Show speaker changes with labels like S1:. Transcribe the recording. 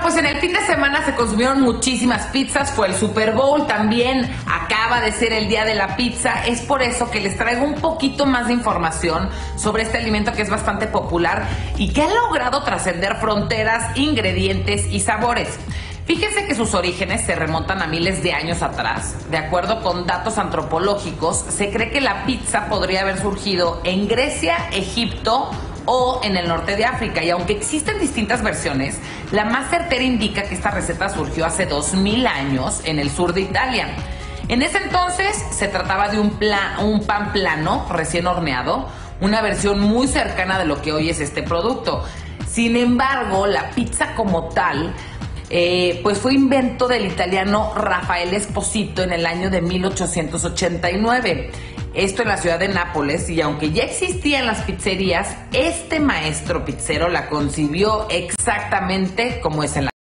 S1: pues en el fin de semana se consumieron muchísimas pizzas, fue el Super Bowl, también acaba de ser el día de la pizza, es por eso que les traigo un poquito más de información sobre este alimento que es bastante popular y que ha logrado trascender fronteras, ingredientes y sabores. Fíjense que sus orígenes se remontan a miles de años atrás. De acuerdo con datos antropológicos, se cree que la pizza podría haber surgido en Grecia, Egipto o en el norte de África. Y aunque existen distintas versiones, la más certera indica que esta receta surgió hace 2000 años en el sur de Italia. En ese entonces se trataba de un pan plano, recién horneado, una versión muy cercana de lo que hoy es este producto. Sin embargo, la pizza como tal pues fue invento del italiano Raffaele Esposito en el año de 1889. Esto en la ciudad de Nápoles, y aunque ya existían las pizzerías, este maestro pizzero la concibió exactamente como es en la